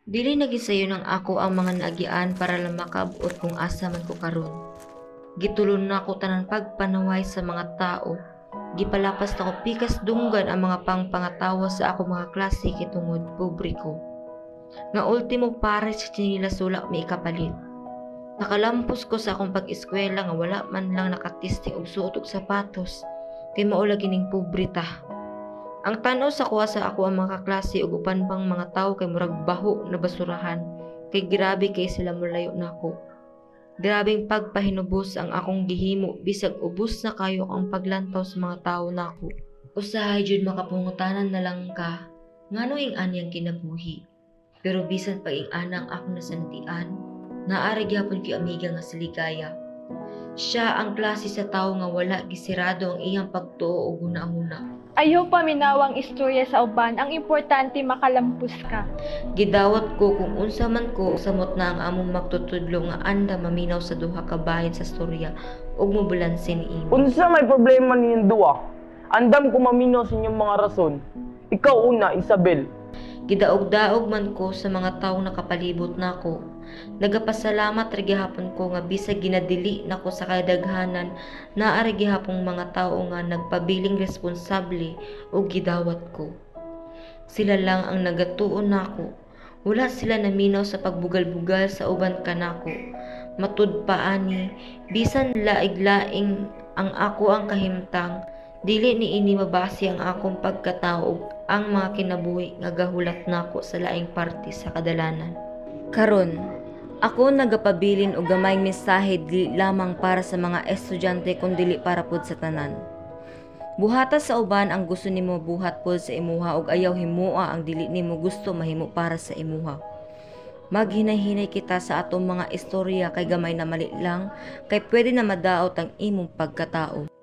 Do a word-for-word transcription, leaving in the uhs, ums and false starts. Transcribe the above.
Dili nagisayo ng ako ang mga naagian para lang makaabot kung asa man ko karon. Gitulon na ako tanan pagpanaway sa mga tao. Gipalapas na ko pikas dunggan ang mga pangpangatawa sa ako mga klase kitungod pobre ko. Nga ultimo pare sa chinilas wala may kapalit. Nakalampos ko sa akong pag-eskwela nga wala man lang nakatisting og suot og sapatos kay mao lagi ning pobre ta. Ang tanaw sa kuha sa ako ang mga kaklase ug upan pang mga tawo kay murag baho na basurahan kay grabe kay sila mulayo nako. Grabing pagpahinubos ang akong gihimo bisag ubos na kayo ang paglantaw sa mga tawo nako. Usahay jud makapungutanan na lang ka ngano ing anyang kinabuhi. Pero bisan pa ing anang ako nasantian, naari gyapon kay amiga nga si Ligaya. Siya ang klase sa tawo nga wala gisirado ang iyang pagtuo og una-una. Ayaw paminawang istorya sa uban, ang importante makalampus ka. Gidawat ko kung unsa man ko samot na ang among magtutudlo nga anda maminaw sa duha ka bahin sa storya ug mobulansin ini. Unsa may problema ninyong duwa? Andam ko maminaw sa inyong mga rason. Ikaw una, Isabel. Gidaog-daog man ko sa mga tawo nakapalibot nako. Nagapasalamat ra gihapon ko nga bisag ginadili nako sa kadaghanan naari gihapong mga tawo nga nagpabiling responsable o gidawat ko. Sila lang ang nagatuon nako. Wala sila naminaw sa pagbugal-bugal sa uban kanako. Matud pa ani bisan laig-laing ang ako ang kahimtang. Dili ni ini mabasi ang akong pagkatao ang mga kinabuhi nga gahulat nako sa laing parte sa kadalanan. Karon, ako nagapabilin og gamayng mensahe dili lamang para sa mga estudyante kundi dili para pud sa tanan. Buhata sa uban ang gusto nimo buhat pud sa imuha ug ayaw himoa ang dili nimo gusto mahimo para sa imuha. Maghinay-hinay kita sa atong mga istorya kay gamay na mali lang kay pwede na madaot ang imong pagkatao.